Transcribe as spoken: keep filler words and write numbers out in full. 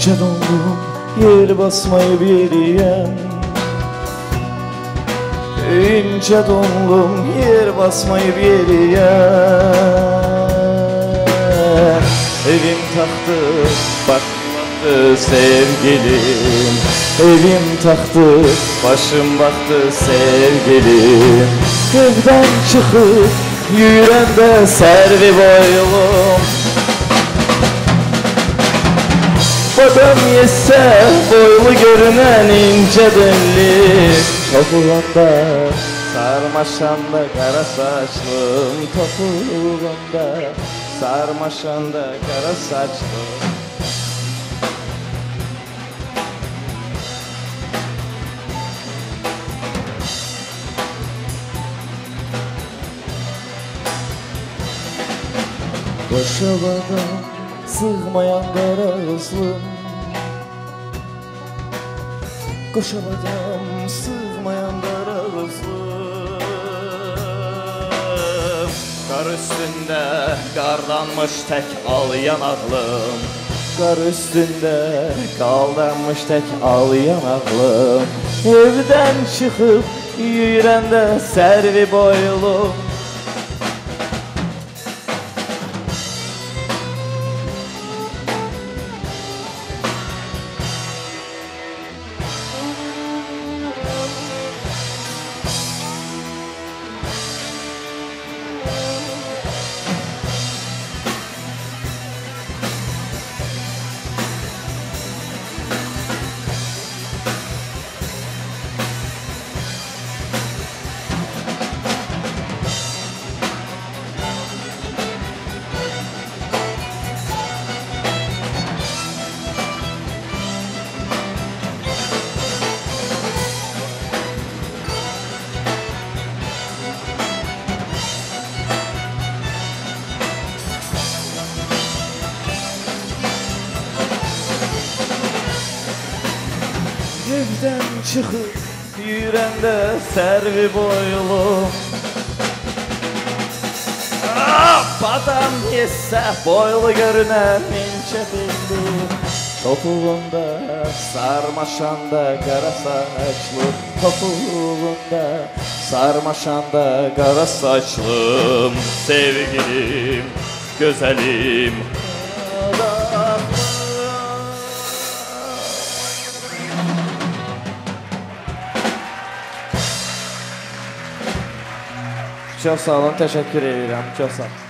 İnce donlum yer basmayıp yeriyem, İnce donlum yer basmayıp yeriyem. Evim taktı baktı sevgilim, Evim taktı başım baktı sevgilim. Evden çıkıp yürüyende servi boylum, Badam yese boylu görünen ince belli, Topuğunda sarmaşanda kara saçlım, Topuğunda sarmaşanda kara saçlım. Koşovada sığmayan garazlım, Koşovada sığmayan garazlım. Kar üstünde kardanmış tek al yanaqlım, Kar üstünde kaldanmış tek al yanaqlım. Evden çıkıp yürüyende servi boylum, Evden çıkıp yürüyende servi boylum, ah, Badam yese boylu görünen ince belli, Topuğunda sarmaşanda kara saçlı, Topuğunda sarmaşanda kara saçlım. Sevgilim, güzelim, çok sağ olun, teşekkür ederim, çok sağ olun.